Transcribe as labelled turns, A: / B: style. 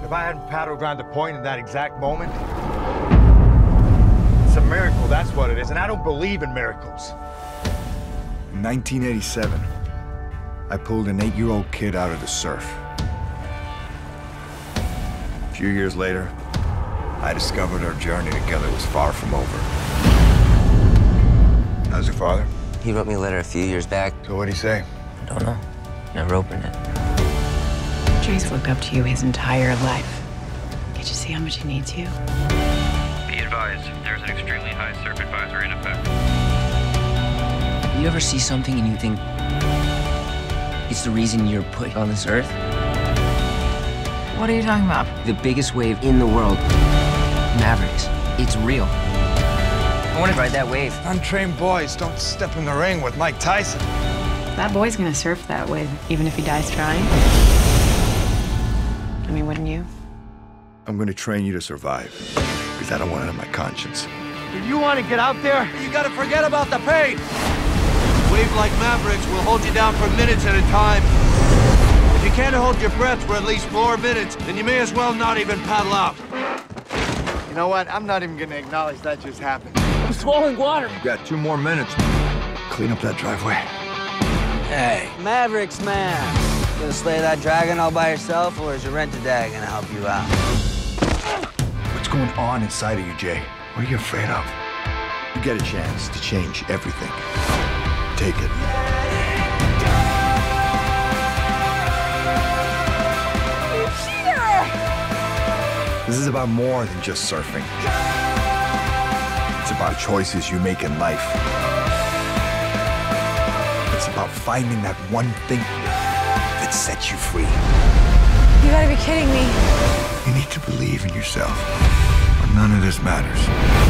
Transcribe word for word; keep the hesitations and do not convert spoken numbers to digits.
A: If I hadn't paddled around the point in that exact moment, it's a miracle, that's what it is, and I don't believe in miracles.
B: In nineteen eighty-seven, I pulled an eight-year-old kid out of the surf. A few years later, I discovered our journey together was far from over. How's your father?
C: He wrote me a letter a few years back.
B: So what'd he say?
C: I don't know. Never opened it.
D: Jay's looked up to you his entire life. Can't you see how much he needs you?
E: Be advised, there's an extremely high surf advisor in effect.
C: You ever see something and you think it's the reason you're put on this earth?
D: What are you talking about?
C: The biggest wave in the world, Mavericks. It's real. I want to ride that wave.
B: Untrained boys don't step in the ring with Mike Tyson.
D: That boy's gonna surf that wave, even if he dies trying. I mean, wouldn't you?
B: I'm gonna train you to survive, because I don't want it on my conscience.
A: If you want to get out there,
F: You gotta forget about the pain! Wave like Mavericks will hold you down for minutes at a time. If you can't hold your breath for at least four minutes, then you may as well not even paddle out.
A: you know what? I'm not even going to acknowledge that just happened.
F: I'm swallowing water.
B: You've got two more minutes. Clean up that driveway.
G: Hey, Mavericks, man. You gonna slay that dragon all by yourself, or is your rent-a dad gonna help you out?
B: What's going on inside of you, Jay? What are you afraid of? You get a chance to change everything. Take it. This is about more than just surfing. It's about choices you make in life. It's about finding that one thing that sets you free.
D: You gotta be kidding me.
B: You need to believe in yourself, or none of this matters.